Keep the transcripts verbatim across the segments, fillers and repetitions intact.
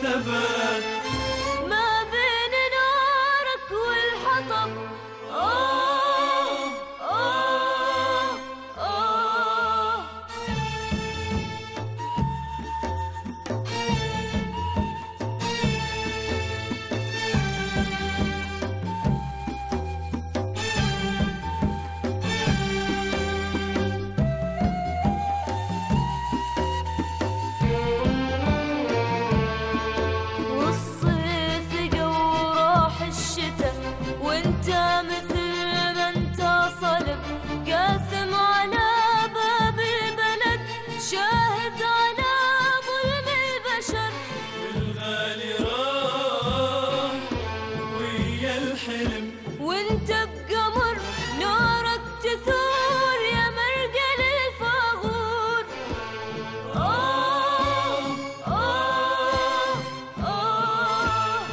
والثبات ما بين نارك والحطب. أوه أوه أوه والصيف جو راح الشتا وانت مثل ما انت صلب قاثم على باب البلد شاهد على ظلم البشر. والغالي راح ويا الحلم وانت بقمر نارك تثور يا مرقل الفاغور. آه آه آه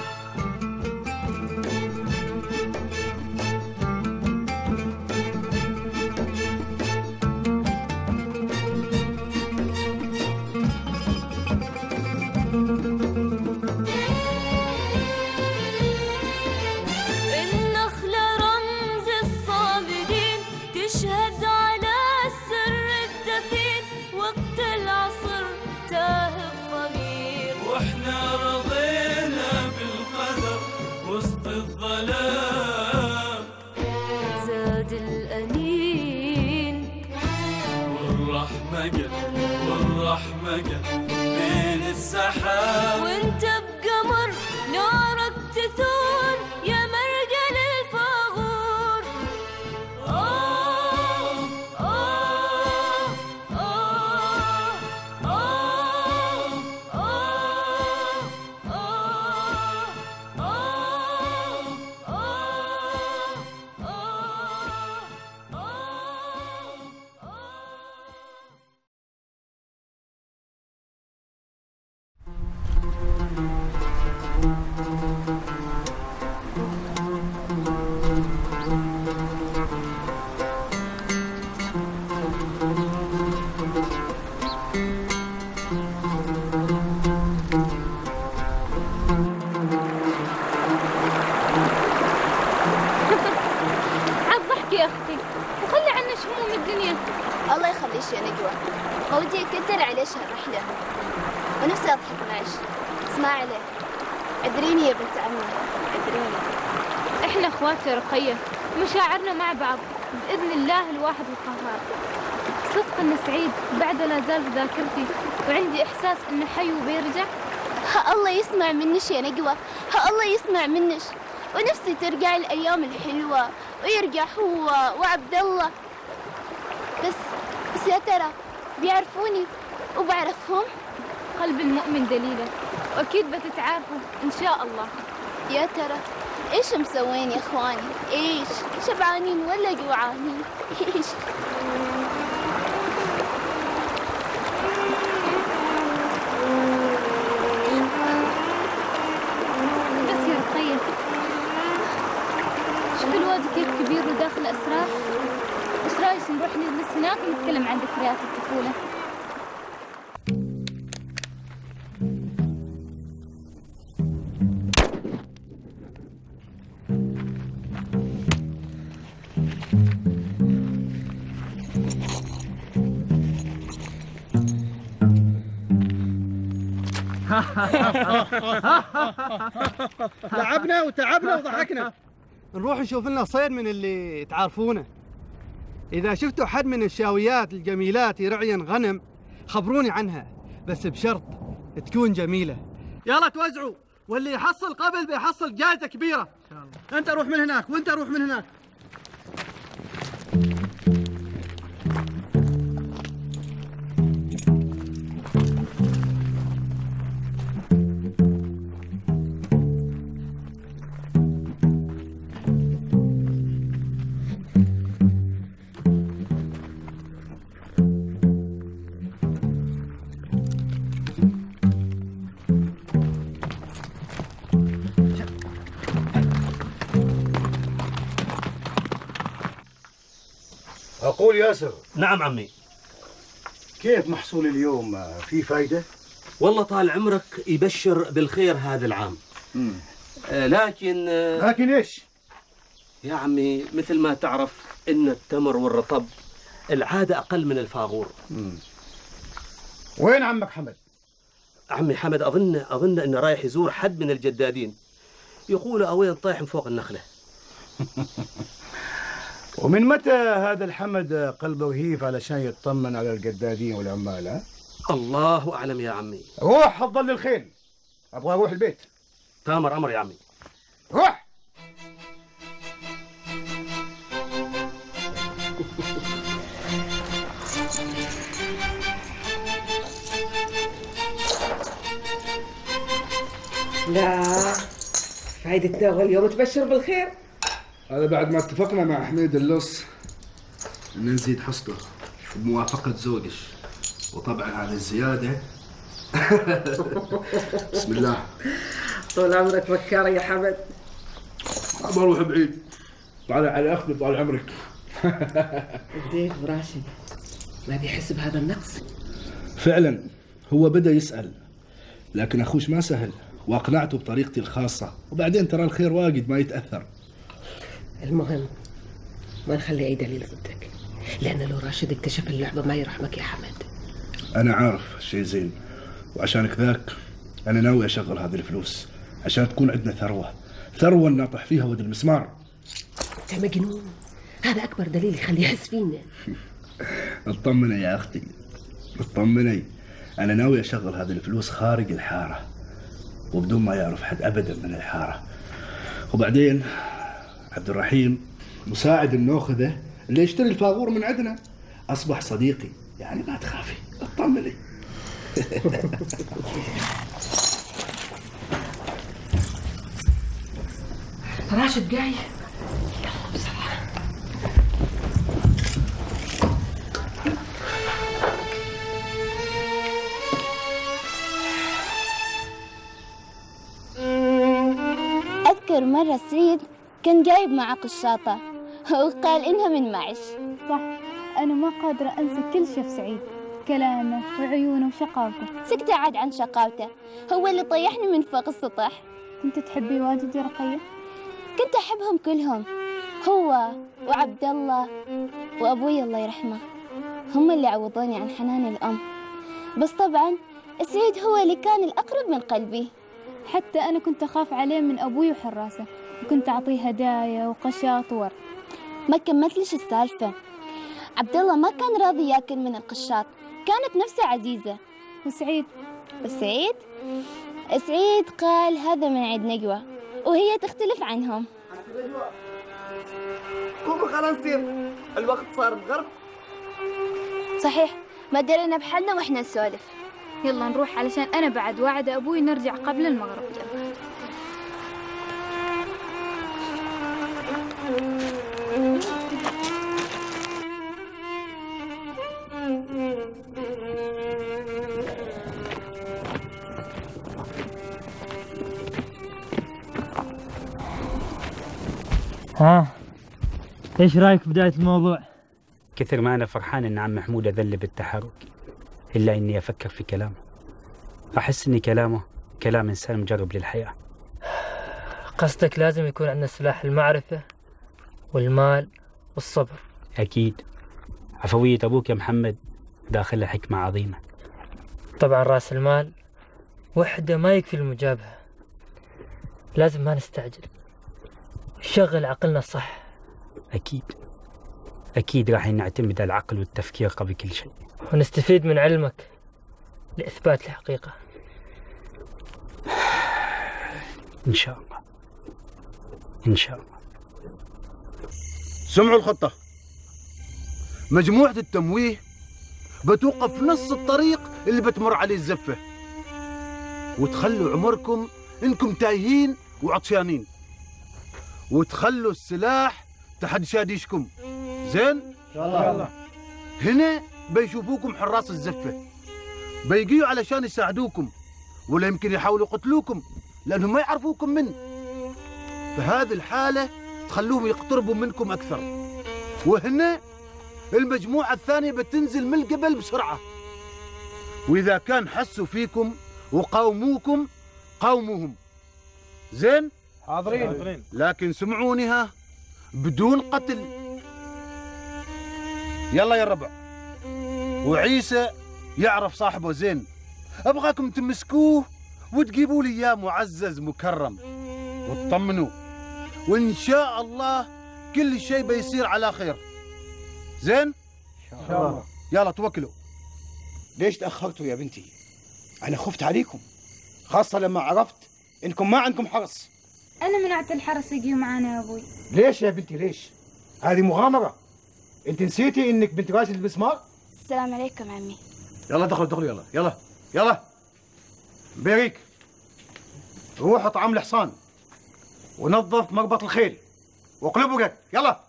النخلة رمز الصامدين تشهد على السر الدفين وقت العصر تاه الضمير. واحنا رضينا بالقدر وسط الظلام زاد الأنين والرحمة قد والرحمة قد بين السحاب. وانت بقمر نارك تثور يا مرقل الفاغور. آه آه آه آه آه آه عالضحك يا أختي وخلي عنا شموم الدنيا. الله يخليش يا نجوى، ما ودي أكتر عليش هالرحلة ونفسي أضحك معش. اسمع عليه، عذريني يا بنت عمي، عذريني. إحنا أخوات يا رقية، مشاعرنا مع بعض بإذن الله الواحد القهار. صدق إني سعيد بعد لا زال في ذاكرتي وعندي إحساس إنه حي وبيرجع. ها الله يسمع منش يا نجوى، ها الله يسمع منش، ونفسي ترجع الأيام الحلوة ويرجع هو وعبد الله. بس بس يا ترى بيعرفوني وبعرفهم؟ قلب المؤمن دليله وأكيد بتتعارفوا إن شاء الله. يا ترى إيش مسوين يا إخواني؟ إيش شبعانين ولا جوعانين؟ إيش بس يا رقية، شوف الوادي كيف كبير وداخل أسرار. إيش رايك نروح نجلس هناك ونتكلم عن ذكريات الطفولة؟ لعبنا وتعبنا وضحكنا. نروح نشوف لنا صيد من اللي تعرفونه. إذا شفتوا حد من الشاويات الجميلات يرعين غنم خبروني عنها، بس بشرط تكون جميلة. يلا توزعوا، واللي يحصل قبل بيحصل جائزة كبيرة. إن شاء الله. أنت روح من هناك وأنت روح من هناك. أقول ياسر. نعم عمي. كيف محصول اليوم؟ في فايدة؟ والله طال عمرك يبشر بالخير هذا العام. آه لكن آه لكن ايش؟ يا عمي مثل ما تعرف ان التمر والرطب العاده اقل من الفاغور. مم. وين عمك حمد؟ عمي حمد اظن اظن انه رايح يزور حد من الجدادين، يقول اوين طايح من فوق النخله. ومن متى هذا الحمد قلبه رهيف علشان يطمن على الجدادين والعمال؟ ها؟ الله اعلم يا عمي. روح حضر لي الخيل، ابغى اروح البيت. تامر امر يا عمي. روح. لا فايدة أول يوم تبشر بالخير. هذا بعد ما اتفقنا مع حميد اللص ان نزيد حصته بموافقة زوجش، وطبعا هذه الزيادة بسم الله. طول عمرك فكار يا حمد. ما بروح بعيد، طالع على اخذي طال عمرك. زين وراشد ما بيحس بهذا النقص؟ فعلا هو بدأ يسأل، لكن اخوش ما سهل واقنعته بطريقتي الخاصة، وبعدين ترى الخير واجد ما يتأثر. المهم ما نخلي اي دليل ضدك، لان لو راشد اكتشف اللعبة ما يرحمك يا حمد. انا عارف الشيء زين، وعشان كذاك انا ناوي اشغل هذه الفلوس عشان تكون عندنا ثروة، ثروة ناطح فيها ود المسمار. انت مجنون، هذا اكبر دليل يخليه يحس فينا. اطمني يا اختي اطمني، انا ناوي اشغل هذه الفلوس خارج الحارة وبدون ما يعرف حد ابدا من الحارة. وبعدين عبد الرحيم مساعد النوخذة اللي يشتري الفاغور من عندنا اصبح صديقي، يعني ما تخافي اطمني. راشد جاي، يلا بسرعة. أذكر مرة سعيد كان جايب معه قشاطة وقال إنها من معش. صح، أنا ما قادرة أنسى كل شيء في سعيد، كلامه وعيونه وشقاوته. سكت عاد عن شقاوته، هو اللي طيحني من فوق السطح. كنت تحبي واجد يا رقية؟ كنت أحبهم كلهم، هو وعبد الله وأبوي الله يرحمه، هم اللي عوضوني عن حنان الأم. بس طبعا سعيد هو اللي كان الأقرب من قلبي. حتى أنا كنت أخاف عليه من أبوي وحراسه، وكنت أعطيه هدايا وقشاط وورد. ما كملتليش السالفة، عبد الله ما كان راضي ياكل من القشاط، كانت نفسه عزيزة. وسعيد؟ وسعيد؟ سعيد قال هذا من عيد نجوى، وهي تختلف عنهم. قوموا خلاص نصير، الوقت صار الغرب. صحيح، ما درينا بحالنا واحنا نسولف. يلا نروح علشان أنا بعد واعد أبوي نرجع قبل المغرب. يلا. ها ايش رايك بداية الموضوع؟ كثر ما انا فرحان ان عم محمود اذل بالتحرك، الا اني افكر في كلامه. احس ان كلامه كلام انسان مجرب للحياة. قصدك لازم يكون عندنا سلاح المعرفة والمال والصبر. اكيد. عفوية ابوك يا محمد داخلها حكمة عظيمة. طبعا راس المال وحده ما يكفي المجابهة، لازم ما نستعجل، نشغل عقلنا الصح. اكيد اكيد راح نعتمد على العقل والتفكير قبل كل شيء، ونستفيد من علمك لإثبات الحقيقة. إن شاء الله إن شاء الله. سمعوا الخطة، مجموعة التمويه بتوقف في نص الطريق اللي بتمر عليه الزفة، وتخلوا عمركم إنكم تايهين وعطشانين، وتخلوا السلاح تحت شاديشكم. زين؟ إن شاء الله. هنا بيشوفوكم حراس الزفة، بيجيوا علشان يساعدوكم، ولا يمكن يحاولوا يقتلوكم لأنهم ما يعرفوكم من. في هذه الحالة تخلوهم يقتربوا منكم أكثر، وهنا المجموعة الثانية بتنزل من الجبل بسرعة، وإذا كان حسوا فيكم وقوموكم قومهم. زين؟ حاضرين. لكن سمعونها بدون قتل. يلا يا الربع، وعيسى يعرف صاحبه زين، ابغاكم تمسكوه وتجيبوا لي اياه معزز مكرم وتطمنوا، وان شاء الله كل شيء بيصير على خير. زين؟ ان شاء الله. يلا توكلوا. ليش تأخرتوا يا بنتي؟ أنا خفت عليكم، خاصة لما عرفت إنكم ما عندكم حرس. أنا منعت الحرس يجي معانا يا أبوي. ليش يا بنتي ليش؟ هذه مغامرة. أنت نسيتي إنك بنت راشد المسمار؟ السلام عليكم عمي. يلا دخلوا دخلوا يلا يلا يلا. بيريك، روح اطعم الحصان ونظف مربط الخيل واقلبوا رك. يلا.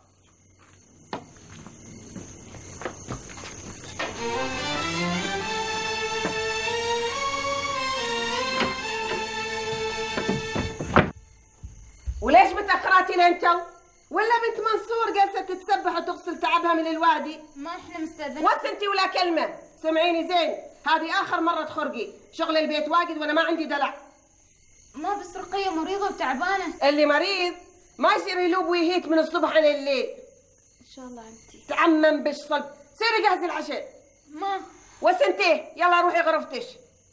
وليش متأخراتي لانتو؟ ولا بنت منصور جالسة تتسبح وتغسل تعبها من الوادي؟ ما احنا مستأذنين. وس انتي ولا كلمة، سمعيني زين، هذه آخر مرة تخرجي، شغل البيت واجد وأنا ما عندي دلع. ما بس رقية مريضة وتعبانة. اللي مريض ما يصير يلوب ويهيت من الصبح عن الليل. إن شاء الله عمتي. تعمم بالصلب، سيري جهزي العشاء. ما وس انتي، يلا روحي غرفتش.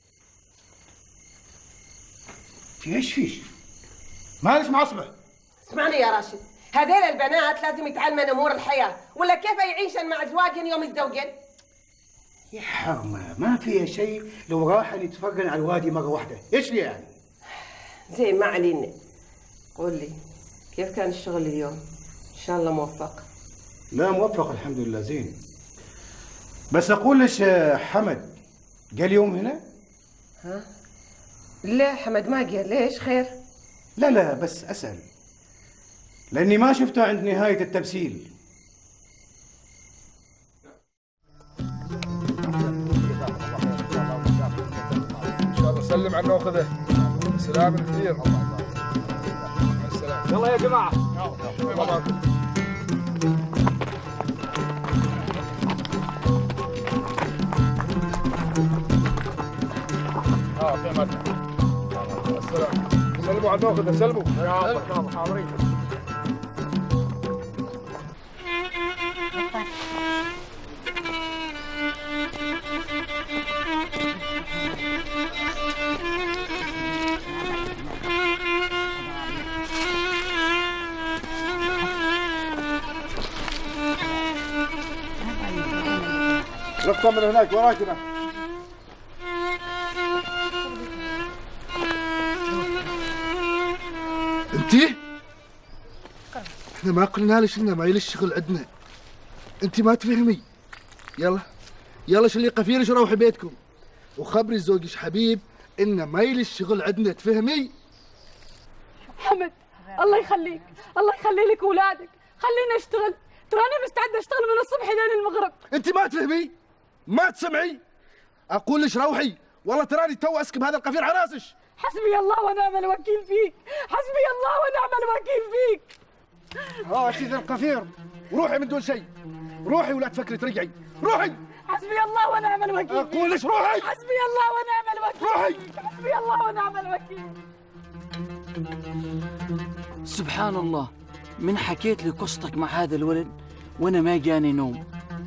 في ايش فيش؟ مالش معصبة؟ اسمعني يا راشد، هذيل البنات لازم يتعلمن امور الحياه، ولا كيف يعيشن مع ازواجهن يوم يتزوجن؟ يا حرمة ما فيها شيء لو راح نتفرن على الوادي مرة واحدة، ايش لي يعني؟ زين ما علينا. قول لي كيف كان الشغل اليوم؟ ان شاء الله موفق. لا موفق الحمد لله زين. بس اقول لك حمد جا اليوم هنا؟ ها؟ لا حمد ما جا، ليش خير؟ لا لا بس اسأل، لاني ما شفته عند نهاية التمثيل. ان شاء الله سلم على ناخذه. سلام كثير. مع السلامة. يلا يا جماعة. يلا. اه في مرة. السلام. سلموا على ناخذه، سلموا. يلا حاضرين. لقطة من هناك وراكنا. انتي؟ احنا ما قلنا لك انه ما يلي الشغل عندنا. انتي ما تفهمي. يلا يلا شلي قفيرش وروحي بيتكم وخبري زوجك حبيب انه ما يلي الشغل عندنا، تفهمي؟ حمد الله يخليك، الله يخلي لك اولادك، خلينا اشتغل، ترى انا مستعده اشتغل من الصبح لين المغرب. انت ما تفهمي؟ ما تسمعي؟ اقول لك روحي، والله تراني تو اسكب هذا القفير على راسك. حسبي الله ونعم الوكيل فيك، حسبي الله ونعم الوكيل فيك. ها شي ذا القفير، وروحي من دون شيء، روحي ولا تفكري ترجعي، روحي. حسبي الله ونعم الوكيل. اقول لك روحي. حسبي الله ونعم الوكيل. روحي. حسبي الله ونعم الوكيل. سبحان الله، من حكيت لي قصتك مع هذا الولد وانا ما جاني نوم.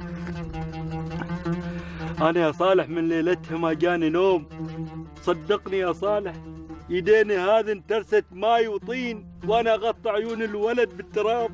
أنا يا صالح من ليلتها ما جاني نوم، صدقني يا صالح، يديني هذه انترست ماي وطين وأنا أغطى عيون الولد بالتراب.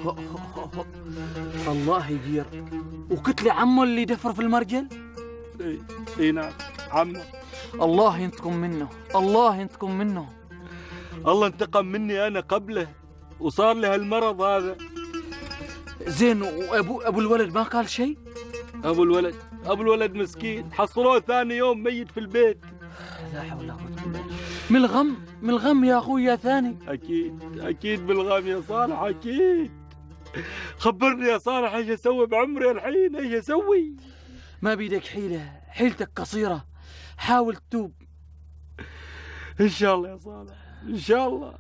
الله يجير. وقلت لي عمه اللي دفر في المرجل؟ اي اي نعم عمه. الله ينتقم منه، الله ينتقم منه. الله انتقم مني أنا قبله وصار لي هالمرض هذا. زين وأبو أبو الولد ما قال شيء؟ أبو الولد أبو الولد مسكين حصلوه ثاني يوم ميت في البيت. لا حول ولا قوة إلا بالله. من الغم من الغم يا أخوي يا ثاني. أكيد أكيد بالغم يا صالح أكيد. خبرني يا صالح ايش اسوي بعمري الحين، ايش اسوي؟ ما بيدك حيلة، حيلتك قصيرة، حاول تتوب. إن شاء الله يا صالح إن شاء الله.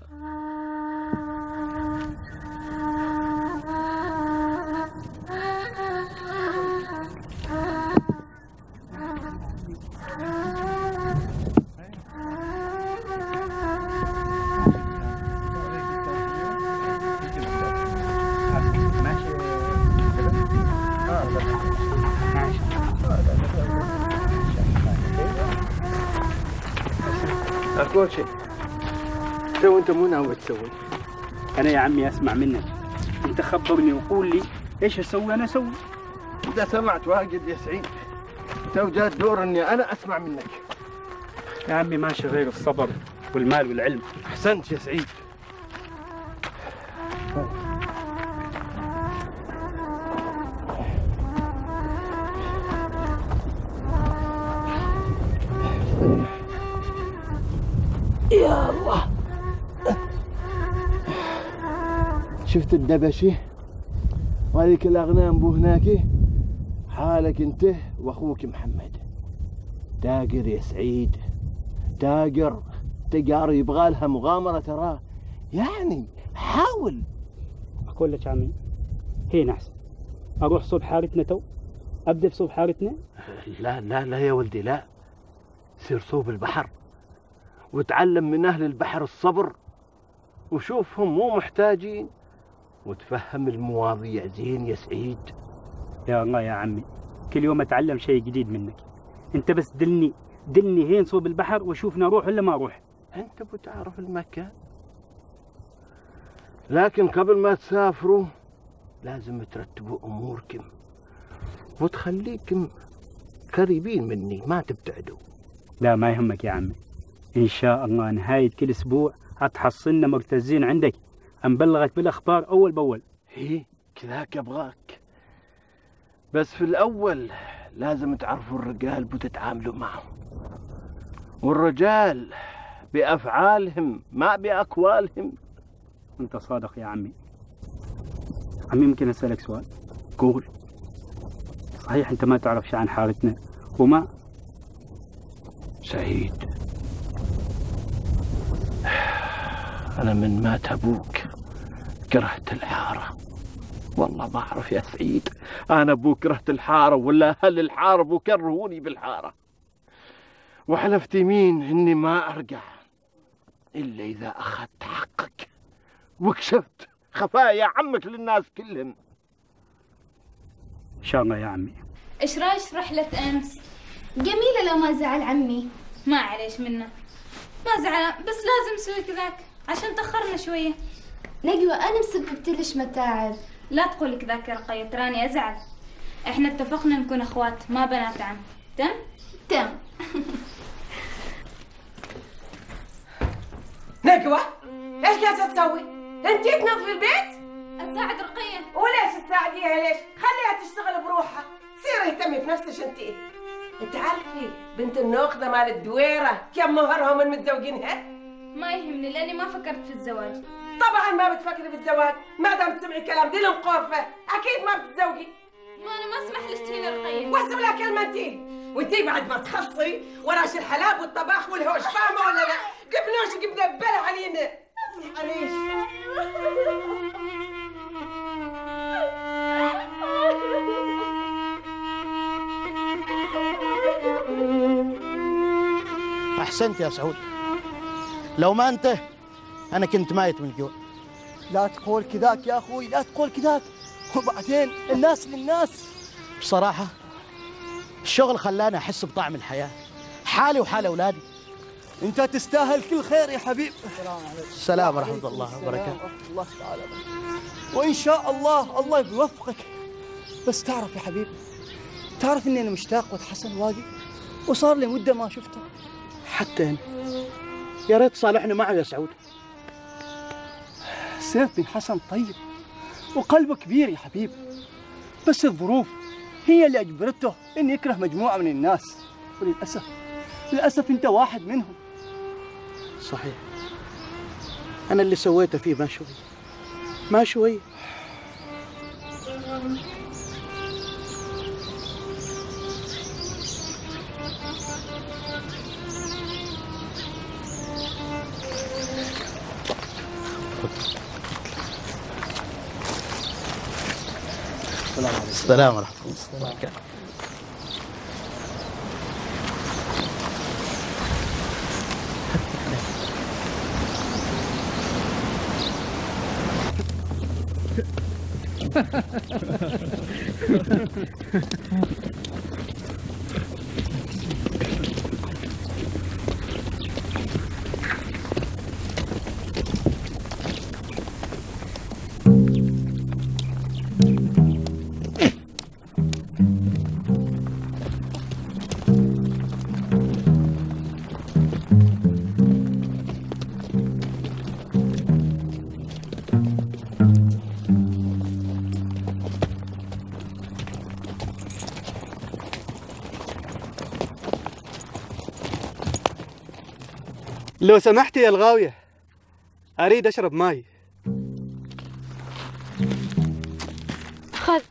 أقول شيء. تو أنت مو ناوي تسوي؟ أنا يا عمي أسمع منك، أنت خبرني وقول لي إيش أسوي أنا أسوي. إذا سمعت واجد يا سعيد، تو جاء الدور إني أنا أسمع منك. يا عمي ماشي غير الصبر والمال والعلم. أحسنت يا سعيد. يا الله، شفت الدبشي وهذيك الأغنام بو هناك؟ حالك انت واخوك محمد. تاجر يا سعيد، تاجر. تجار يبغى لها مغامرة تراه، يعني حاول. أقول لك عمي هين أحسن، أروح صوب حارتنا تو، أبدأ في صوب حارتنا. لا لا لا يا ولدي لا، سير صوب البحر وتعلم من أهل البحر الصبر، وشوفهم مو محتاجين، وتفهم المواضيع زين يا سعيد. يا الله يا عمي، كل يوم أتعلم شيء جديد منك. أنت بس دلني دلني هين صوب البحر وشوفنا أروح ولا ما أروح. أنت بتعرف المكان، لكن قبل ما تسافروا لازم ترتبوا أموركم وتخليكم قريبين مني، ما تبتعدوا. لا ما يهمك يا عمي، إن شاء الله نهاية كل أسبوع هتحصلنا مرتزين عندك، أنبلغك بالأخبار أول بأول. هي كذاك أبغاك، بس في الأول لازم تعرفوا الرجال بتتعاملوا معهم، والرجال بأفعالهم ما بأقوالهم. أنت صادق يا عمي. عمي ممكن أسألك سؤال؟ قول. صحيح أنت ما تعرف شيء عن حارتنا وما سعيد؟ أنا من مات أبوك كرهت الحارة، والله ما أعرف يا سعيد، أنا أبوك كرهت الحارة ولا أهل الحارة أبو كرهوني بالحارة، وحلفت يمين إني ما أرجع إلا إذا أخذت حقك وكشفت خفايا عمك للناس كلهم. إن شاء الله يا عمي. إيش رايك رحلة أمس؟ جميلة لو ما زعل عمي. ما عليش منه، ما زعل، بس لازم نسوي كذاك عشان تأخرنا شوية. نجوى أنا مسببت لش متاعب. لا تقولي كذاك يا رقية، تراني أزعل. إحنا اتفقنا نكون أخوات ما بنات عم. تم؟ تم. نجوى ايش جالسة تسوي؟ انت تنظفي البيت؟ أساعد رقية. وليش تساعديها ليش؟ خليها تشتغل بروحها، سيري اهتمي بنفسك انت. انت عارفة بنت النوخذة مال الدويرة كم مهرهم المتزوجينها؟ ما يهمني لأني ما فكرت في الزواج. طبعا ما بتفكري بالزواج، ما دام تسمعي كلام دي المقرفة اكيد ما بتتزوجي. ما انا ما اسمح لك تهين رقية. واحسب لها كلمة تيلي، وانتي بعد ما تخلصي وراش الحلاب والطباخ والهوش، فاهمة ولا لا؟ جبنوش جبنا ببلع علينا. معليش. أحسنت يا سعود، لو ما أنت أنا كنت مايت من الجوع. لا تقول كذاك يا أخوي، لا تقول كذاك، وبعدين الناس للناس. بصراحة الشغل خلاني أحس بطعم الحياة، حالي وحال أولادي. أنت تستاهل كل خير يا حبيب. السلام ورحمة الله وبركاته. الله تعالى، وإن شاء الله الله بيوفقك. بس تعرف يا حبيب، تعرف إني أنا مشتاق ود حسن واجد، وصار لي مدة ما شفته. حتى أنا يا ريت صالحني معه يا سعود. سيف بن حسن طيب وقلبه كبير يا حبيب، بس الظروف هي اللي أجبرته إن يكره مجموعة من الناس، وللأسف للأسف أنت واحد منهم. صحيح، أنا اللي سويته فيه ما شوي ما شوي. السلام ورحمة الله وبركاته. لو سمحت يا الغاوية، أريد أشرب ماي. خذ.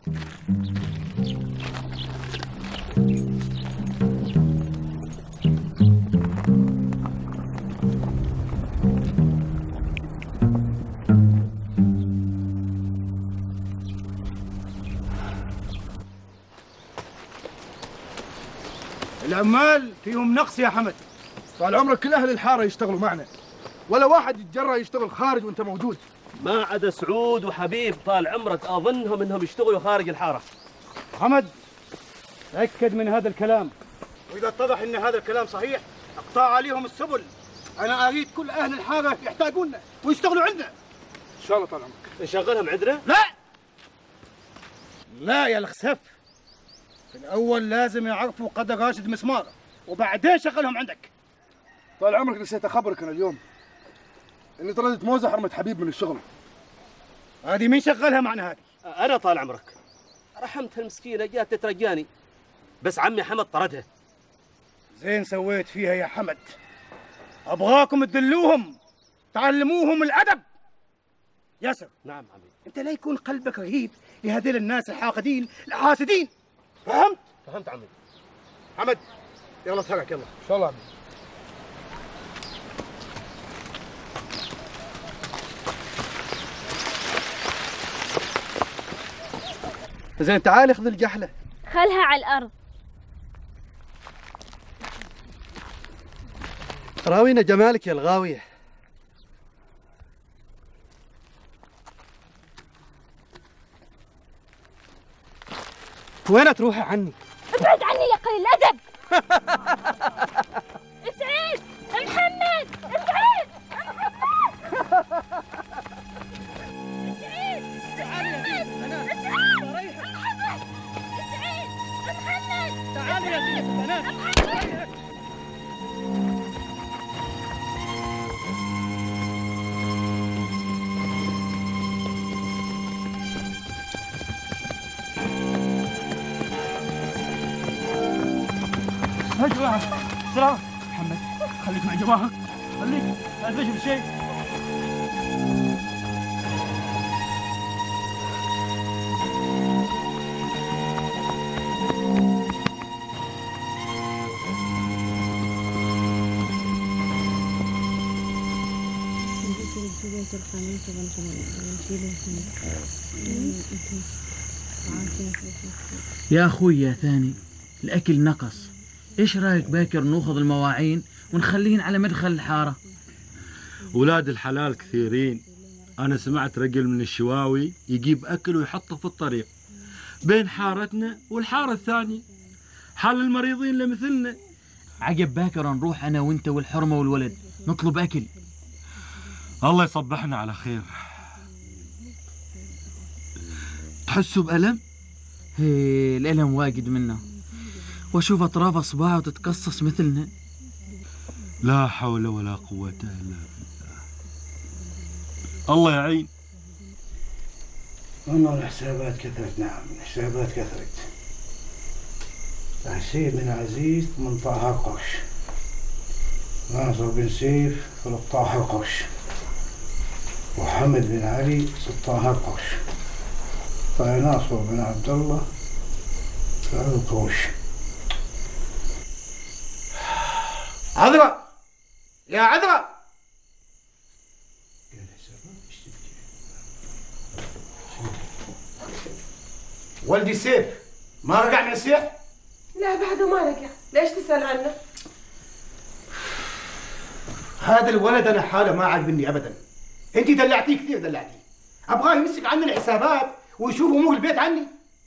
العمال فيهم نقص يا حمد. طال عمرك كل اهل الحاره يشتغلوا معنا، ولا واحد يتجرأ يشتغل خارج وانت موجود. ما عدا سعود وحبيب طال عمرك اظنهم انهم يشتغلوا خارج الحاره. حمد تأكد من هذا الكلام، واذا اتضح ان هذا الكلام صحيح اقطع عليهم السبل. انا اريد كل اهل الحاره يحتاجونا ويشتغلوا عندنا. ان شاء الله طال عمرك. نشغلهم عندنا؟ لا لا يا الخسف، في الاول لازم يعرفوا قدر راشد مسمار وبعدين شغلهم عندك. طال عمرك نسيت اخبرك انا اليوم اني طردت موزه حرمه حبيب من الشغل. هذه مين شغلها معنا هذه؟ انا طال عمرك. رحمتها المسكينه، جات تترجاني بس عمي حمد طردها. زين سويت فيها يا حمد. ابغاكم تدلوهم تعلموهم الادب. ياسر. نعم عمي. انت لا يكون قلبك رهيب لهذيل الناس الحاقدين الحاسدين. فهمت؟ فهمت عمي. حمد يلا اتحرك يلا. ان شاء الله عمي. زين تعالي خذ الجحلة. خلها على الأرض. راوينا جمالك يا الغاوية. وين تروحي عني؟ ابعد عني يا قليل الأدب. سعيد، محمد، سعيد، محمد. سعيد، تعالي يا بنت البنات. ريحك. محمد، سعيد، محمد. تعالي يا بنت البنات. ريحك. يا جماعة سلام. محمد خليك مع جماعة، خليك لا تبشر بشيء. يا أخوي يا ثاني، الأكل نقص، إيش رأيك باكر ناخذ المواعين ونخلين على مدخل الحارة؟ ولاد الحلال كثيرين. أنا سمعت رجل من الشواوي يجيب أكل ويحطه في الطريق بين حارتنا والحارة الثانية، حال المريضين لمثلنا. عقب باكر نروح أنا وأنت والحرمة والولد نطلب أكل. الله يصبحنا على خير. تحسوا بألم؟ هي الألم واجد منه، واشوف اطراف اصبعه تتقصص مثلنا. لا حول ولا قوة الا بالله. الله يعين. والله الحسابات كثرت. نعم الحسابات كثرت. السيد بن عزيز من طه القرش، ناصر بن سيف ثلاثة القرش، وحمد بن علي ستة القرش، ناصر بن عبد الله ثلاثة القرش. عذرا يا عذرا. ولدي سيف ما رجع من السيح؟ لا بعده ما رجع. ليش تسأل عنه؟ هذا الولد انا حاله ما عاجبني ابدا. انت دلعتيه كثير دلعتيه. ابغاه يمسك عني الحسابات ويشوف امور البيت عني.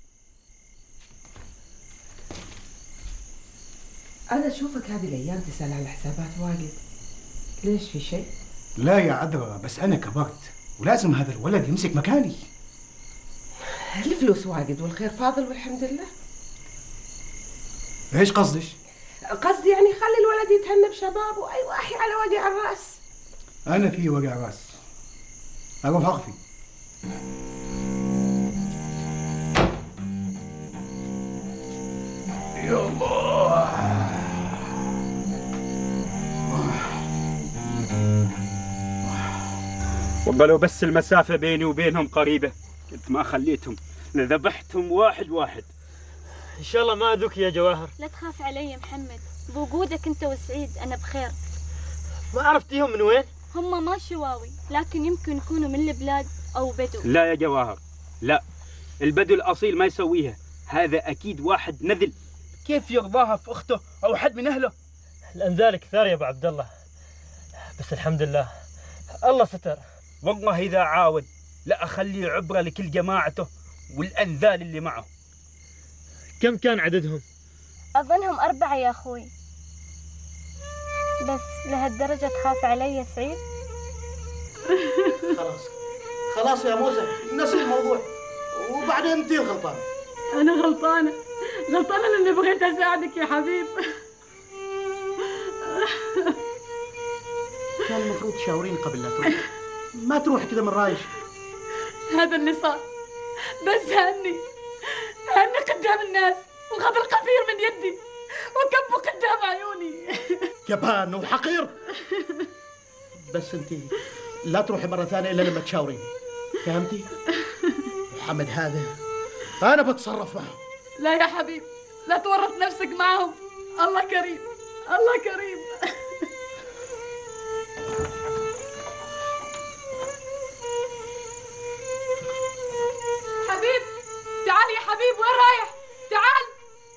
أنا أشوفك هذه الأيام تسأل عن الحسابات واجد. ليش في شيء؟ لا يا عذرا، بس أنا كبرت ولازم هذا الولد يمسك مكاني. الفلوس واجد والخير فاضل والحمد لله. ايش قصدك؟ قصدي يعني خلي الولد يتهنى بشبابه. أيوة أحي على وجع الرأس. أنا في وجع راس. أروح أخفي. يا الله. وقالوا بس المسافة بيني وبينهم قريبة كنت ما خليتهم لذبحتهم واحد واحد. ان شاء الله ما اذوك يا جواهر. لا تخاف علي يا محمد، بوجودك انت وسعيد انا بخير. ما عرفتيهم من وين؟ هم ما شواوي، لكن يمكن يكونوا من البلاد او بدو. لا يا جواهر لا، البدو الاصيل ما يسويها، هذا اكيد واحد نذل. كيف يرضاها في اخته او حد من اهله؟ الانذال كثار يا ابو عبد الله، بس الحمد لله الله ستر. والله اذا عاود لا اخليه عبره لكل جماعته والانذال اللي معه. كم كان عددهم؟ اظنهم اربعه يا اخوي. بس لهالدرجه تخاف علي يا سعيد؟ خلاص خلاص يا موسى، نسي الموضوع وبعدين انت غلطان. انا غلطانه غلطانه لاني بغيت اساعدك يا حبيب. كان المفروض تشاورين قبل لا تروح، ما تروح كذا من رايش. هذا اللي صار، بس هاني هاني قدام الناس وخذ القفير من يدي وكبه قدام عيوني. جبان وحقير. بس انت لا تروحي مرة ثانية إلا لما تشاورين، فهمتي؟ محمد هذا أنا بتصرف معه. لا يا حبيب، لا تورط نفسك معهم، الله كريم الله كريم. حبيب تعال يا حبيب، وين رايح؟ تعال.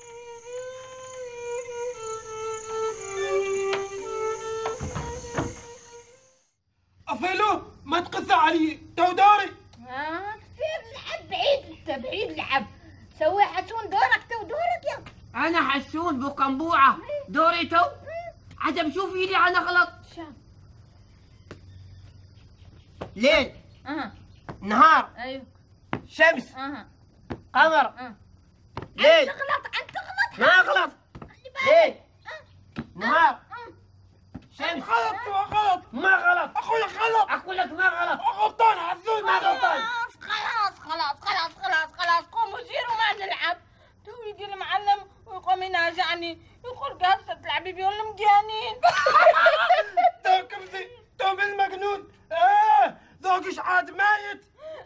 أفيلو ما تقثى علي تو دوري. ها كثير لعب بعيد، انت بعيد لعب. سوي حسون دورك تو دورك يا. انا حسون بو قنبوعه دوري تو. عجب شوفي لي انا غلط. ليل اها نهار ايوه شمس اها قمر أه. ليل. انت غلط انت غلط. ما غلط. ليل نهار شمس. غلط غلط ما غلط. اخوي غلط. اقول لك ما غلط. غلطان حسون ما غلطان. خلاص خلاص خلاص خلاص خلاص قوموا سيروا ما نلعب. تو يجي المعلم ويقوم ينازعني يقول قصة تلعبي بيهم المجانين. تو كمزي تو بالمجنون. ايه ذوقش عاد مايت.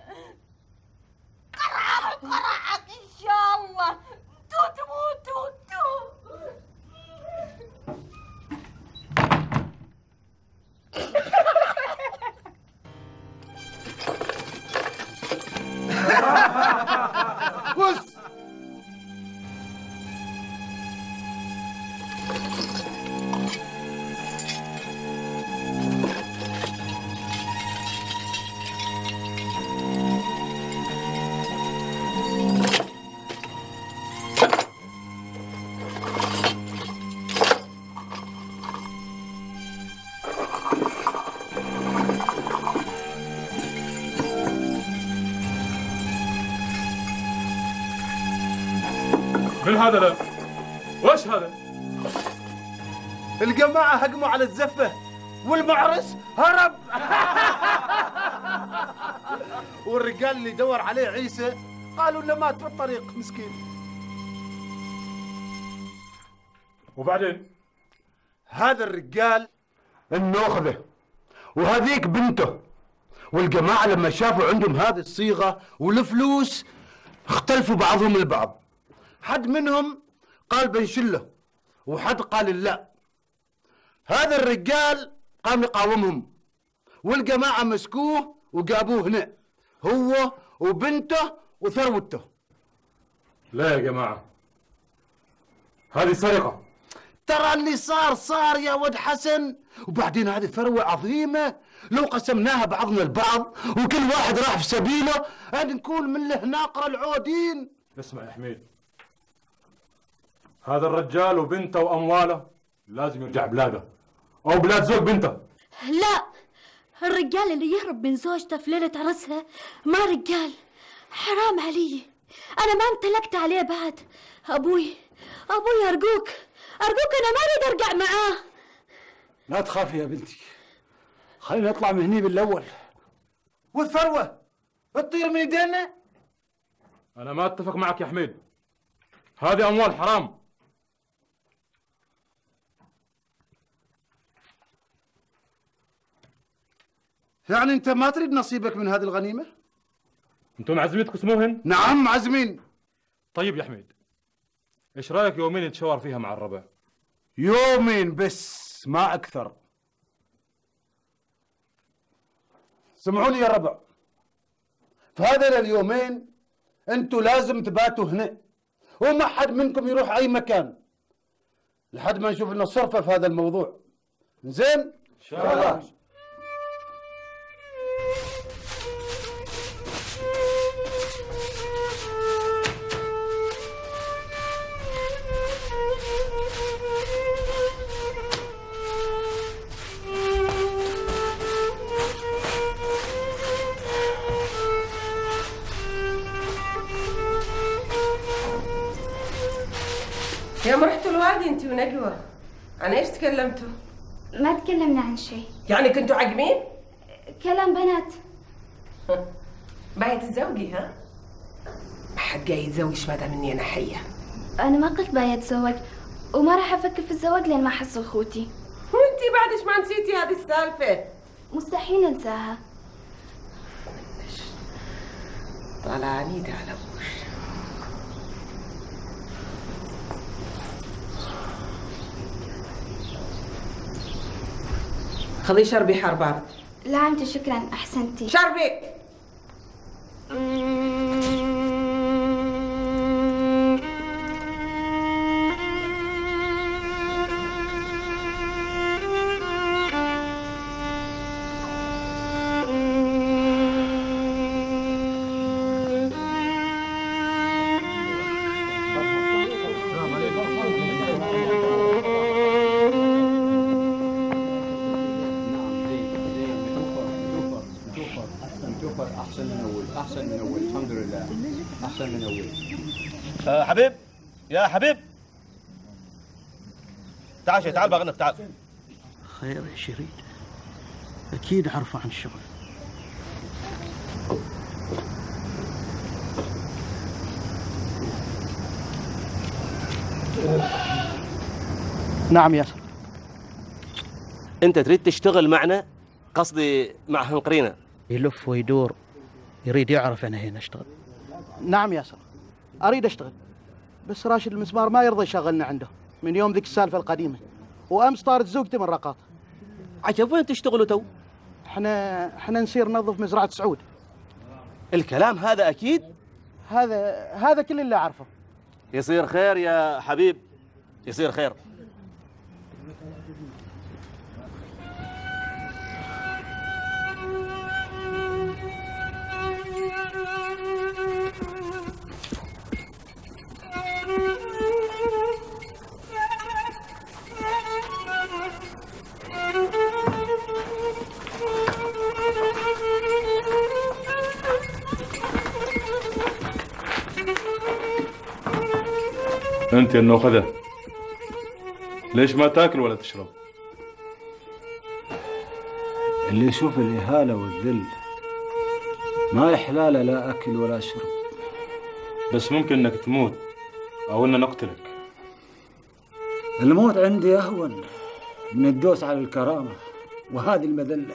قرعك قرعك ان شاء الله تو تموتوا تو. بص من هذا لا؟ وش هذا؟ الجماعة هجموا على الزفة والمعرس هرب. والرجال اللي دور عليه عيسى قالوا انه مات في الطريق مسكين. وبعدين؟ هذا الرجال النوخذة وهذيك بنته، والجماعة لما شافوا عندهم هذه الصيغة والفلوس اختلفوا بعضهم البعض. حد منهم قال بنشله وحد قال لا. هذا الرجال قام يقاومهم والجماعة مسكوه وجابوه هنا هو وبنته وثروته. لا يا جماعة، هذه سرقة. ترى اللي صار صار يا ود حسن، وبعدين هذه ثروة عظيمة لو قسمناها بعضنا البعض وكل واحد راح في سبيله عاد نكون من له ناقرة العودين. اسمع يا حميد، هذا الرجال وبنته وأمواله لازم يرجع بلاده أو بلاد زوج بنته. لا، الرجال اللي يهرب من زوجته في ليلة عرسها ما رجال، حرام علي. أنا ما امتلكت عليه بعد. أبوي أبوي أرجوك أرجوك أنا ما أريد أرجع معاه. لا تخافي يا بنتي، خلينا نطلع من هني بالأول. والثروة تطير من يدينا. أنا ما أتفق معك يا حميد، هذه أموال حرام. يعني انت ما تريد نصيبك من هذه الغنيمه؟ انتم معزمين تقسموهن؟ نعم معزمين. طيب يا حميد، ايش رايك يومين نتشاور فيها مع الربع؟ يومين بس ما اكثر. سمعوني يا ربع، في هذين اليومين انتوا لازم تباتوا هنا وما حد منكم يروح اي مكان لحد ما نشوف لنا صرفه في هذا الموضوع. زين؟ ان شاء الله. يوم رحتوا الوادي انت ونجوى عن ايش تكلمتوا؟ ما تكلمنا عن شيء. يعني كنتوا عاقمين؟ كلام بنات. باغية تتزوجي ها؟ ما حد جاي يتزوج ما دام اني انا حيه. انا ما قلت باغية اتزوج وما راح افكر في الزواج لين ما احصل خوتي. وانتي بعدش ما نسيتي هذه السالفه؟ مستحيل انساها. طالع عنيدة على ابوش. خذي شربي حار بارد. لا عمتي شكرا احسنتي. شربي. احسن من اول، احسن من اول، الحمد لله، احسن من اول. آه حبيب، يا حبيب تعال شي، تعال بغنك، تعال. خير يا شريد، اكيد عرفوا عن الشغل. نعم ياسر. انت تريد تشتغل معنا؟ قصدي مع هنقرينا. يلف ويدور يريد يعرف انا هنا اشتغل. نعم ياسر، اريد اشتغل، بس راشد المسمار ما يرضى يشغلنا عنده من يوم ذيك السالفه القديمه، وامس طارت زوجتي من رقاط. عجب وين تشتغلوا تو؟ احنا احنا نصير ننظف مزرعه سعود. الكلام هذا اكيد؟ هذا هذا كل اللي اعرفه. يصير خير يا حبيب، يصير خير. انت يا النوخذة، ليش ما تاكل ولا تشرب؟ اللي يشوف الإهانة والذل ما يحلى له لا أكل ولا شرب. بس ممكن انك تموت او ان نقتلك. الموت عندي أهون من الدوس على الكرامة وهذه المذلة.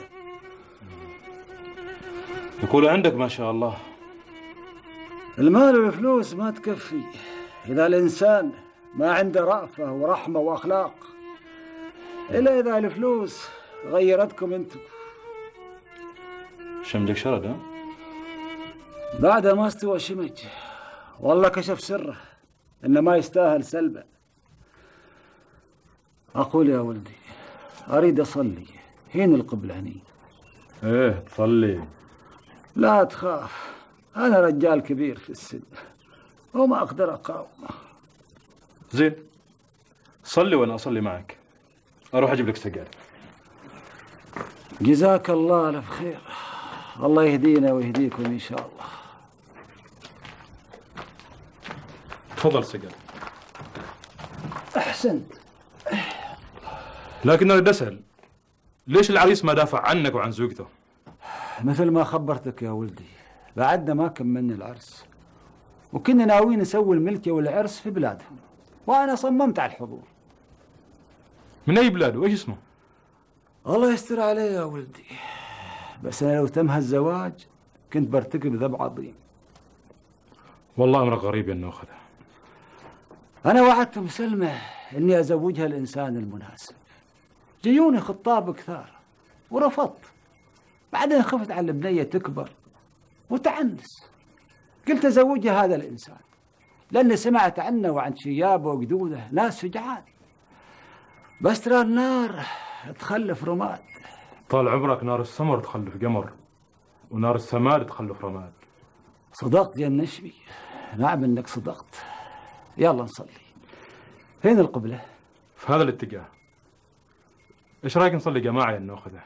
يقول عندك ما شاء الله. المال والفلوس ما تكفي إذا الإنسان ما عنده رأفة ورحمة وأخلاق، إلا إذا الفلوس غيرتكم أنتم. شمدك شرد ها؟ بعد ما استوى شمج والله كشف سره إنه ما يستاهل سلبه. أقول يا ولدي أريد أصلي، هين القبلة هني. إيه تصلي؟ لا تخاف، أنا رجال كبير في السن وما أقدر أقاوم. زين صلي وأنا أصلي معك. أروح أجيب لك سجارة. جزاك الله ألف خير، الله يهدينا ويهديكم إن شاء الله. تفضل سجارة. أحسنت. لكن أنا بدي أسأل، ليش العريس ما دافع عنك وعن زوجته؟ مثل ما خبرتك يا ولدي، بعدنا ما كملنا العرس وكنا ناويين نسوي الملكة والعرس في بلادهم، وأنا صممت على الحضور. من أي بلاد وإيش اسمه؟ الله يستر عليه يا ولدي، بس أنا لو تم هالزواج كنت برتكب ذنب عظيم. والله أمرك غريب يا النوخذة. أنا وعدت مسلمة إني أزوجها الإنسان المناسب. جيوني خطاب كثار ورفضت. بعدين خفت على البنية تكبر وتعنس. قلت أزوجها هذا الإنسان لأني سمعت عنه وعن شيابه وجدوده ناس شجعان. بس ترى النار تخلف رماد. طال عمرك نار السمر تخلف قمر ونار السماد تخلف رماد. صدقت يا النشبي، نعم انك صدقت. يلا نصلي. فين القبلة؟ في هذا الاتجاه. ايش رايك نصلي جماعة يا النوخذة؟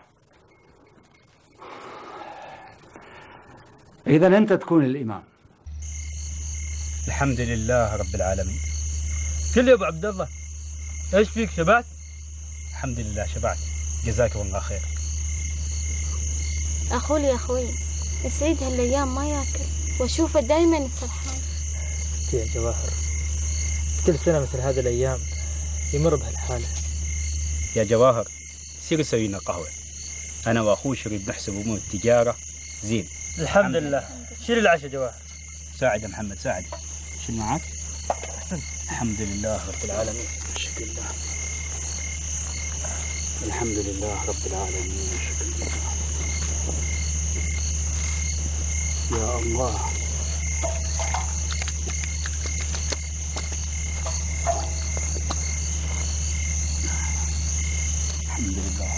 إذا أنت تكون الإمام. الحمد لله رب العالمين. كل يا ابو عبد الله، ايش فيك شبعت؟ الحمد لله شبعت، جزاكم الله خير. أخوي يا أخوي سعيد هالأيام ما ياكل وأشوفه دايما فرحان. يا جواهر، كل سنة مثل هذه الأيام يمر بهالحالة. يا جواهر سير سوي لنا قهوة، أنا وأخوي شريد نحسب أمور التجارة زين. الحمد لله. شيل العشاء جواهر. ساعد يا محمد ساعد. شيل معك. الحمد لله رب العالمين. شكر الله. الحمد لله رب العالمين. شكر الله. يا الله. الحمد لله.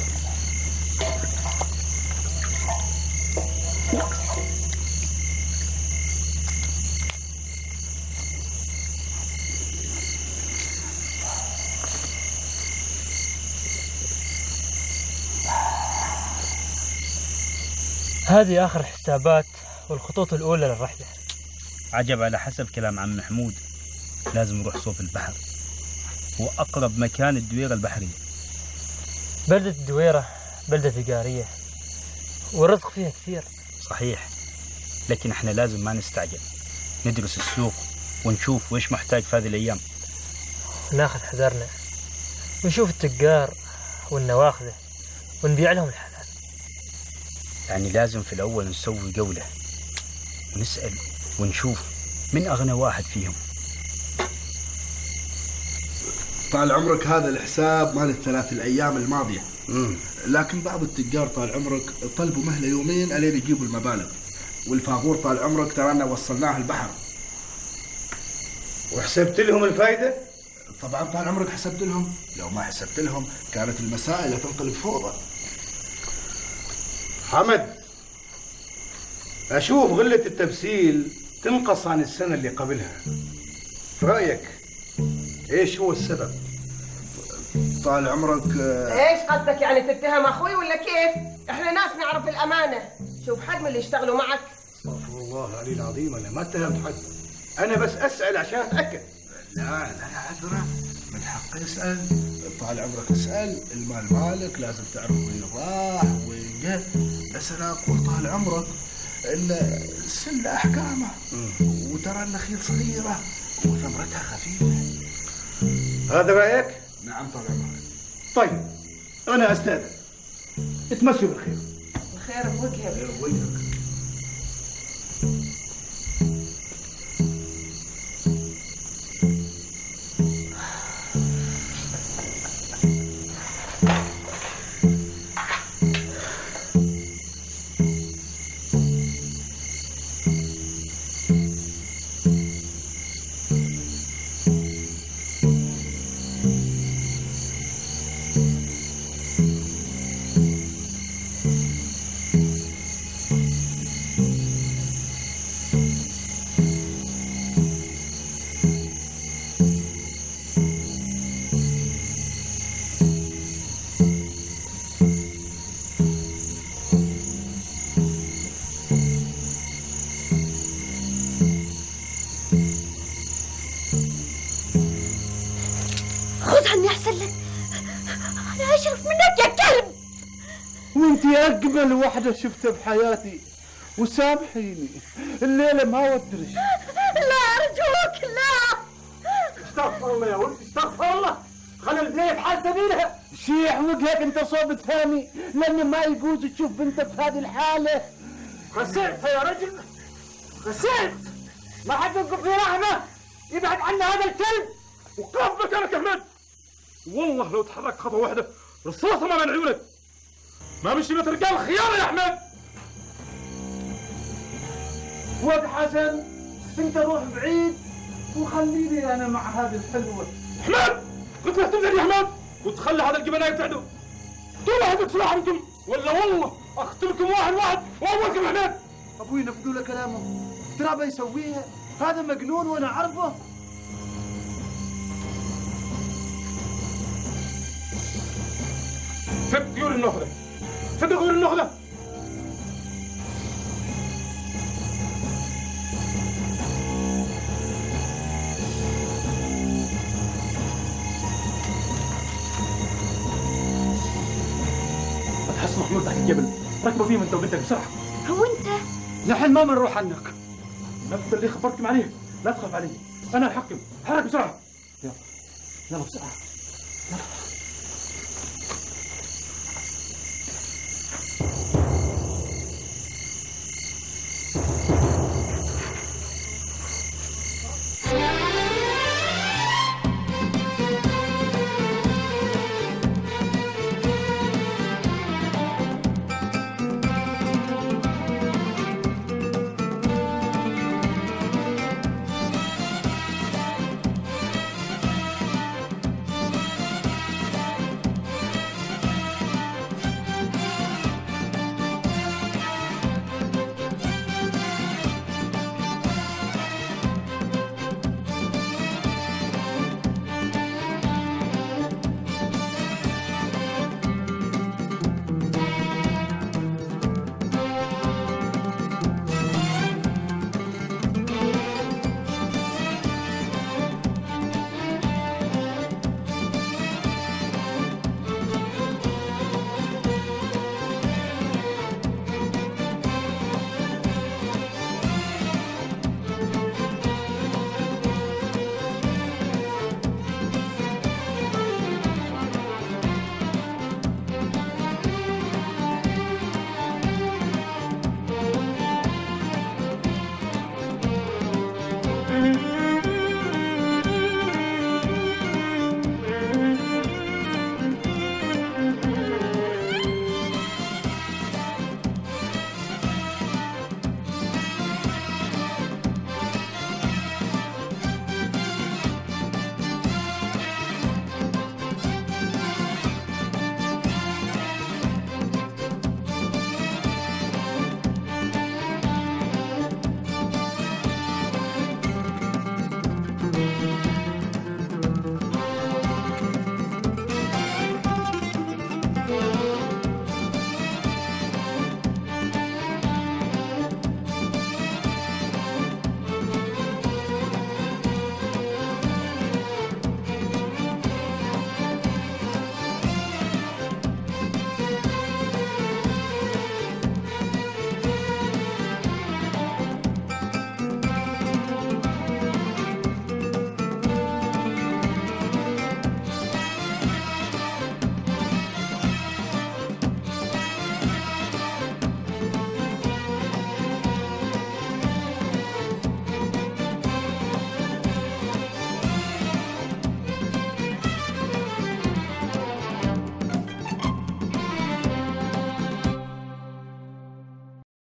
هذه آخر الحسابات والخطوط الأولى للرحلة. عجب، على حسب كلام عم محمود لازم نروح صوف البحر، هو أقرب مكان الدويرة البحرية. بلدة الدويرة بلدة تجارية والرزق فيها كثير. صحيح، لكن احنا لازم ما نستعجل، ندرس السوق ونشوف ويش محتاج في هذه الأيام. ناخذ حذرنا ونشوف التجار والنواخذة ونبيع لهم الحلال. يعني لازم في الأول نسوي جولة ونسأل ونشوف من أغنى واحد فيهم. طال عمرك هذا الحساب مال الثلاث الأيام الماضية. مم. لكن بعض التجار طال عمرك طلبوا مهلة يومين ألين يجيبوا المبالغ، والفاغور طال عمرك ترانا وصلناه البحر. وحسبت لهم الفايدة؟ طبعا طال عمرك حسبت لهم، لو ما حسبت لهم كانت المسائل تنقلب فوضى. حمد، أشوف غلة التمثيل تنقص عن السنة اللي قبلها. رأيك إيش هو السبب؟ طال عمرك ايش قصدك يعني تتهم اخوي ولا كيف؟ احنا ناس نعرف الامانة. شوف حد من اللي يشتغلوا معك. استغفر الله العلي العظيم، أنا ما اتهمت حد، أنا بس أسأل عشان أتأكد. لا لا يا عذرة، من حق يسأل. طال عمرك اسأل، المال مالك لازم تعرف وين راح وين جه. بس أنا أقول طال عمرك إن السلة أحكامه، وترى النخيل صغيرة وثمرتها خفيفة. هذا رأيك؟ نعم طال عمرك. طيب أنا أستأذن، اتمشوا بالخير. الخير بوجهك. خير بوجهك. أنا أشرف منك يا كلب. وانتي أجمل واحدة شفتها بحياتي، وسامحيني الليلة ما ودرش. لا أرجوك لا. استغفر الله يا ولدي، استغفر الله. خلي البنية تحال سبيلها. شيح وجهك انت صوب الثاني، لان ما يجوز تشوف بنتك في هذه الحالة. خسيت يا رجل، خسيت. ما حد يوقف في رحمة، يبعد عنا هذا الكلب. وقف مكانك يا احمد. والله لو تحرك خطوة واحدة رصاصة ما بين عيونك. ما مشي مثل رجال خيانة يا احمد. واد حسن انت روح بعيد وخليني انا مع هذه الحلوة. احمد قلت له تنزل يا احمد وتخلي هذا الجبناء يبتعدوا. طول واحد سلاح عندكم ولا والله اقتلكم واحد واحد واولكم احمد. ابوي نفذوا له كلامه، ترى بيسويها، هذا مجنون وانا اعرفه. فك طيور النخلة، فك طيور النخلة. تحس محمود تحت الجبل، ركبوا فيهم انت وبنتك بسرعة. هو انت؟ لحين ما بنروح عنك. نفذ اللي خبرتكم عليه، لا تخاف علي، انا الحكم، حرك بسرعة. يلا يلا بسرعة. يلا.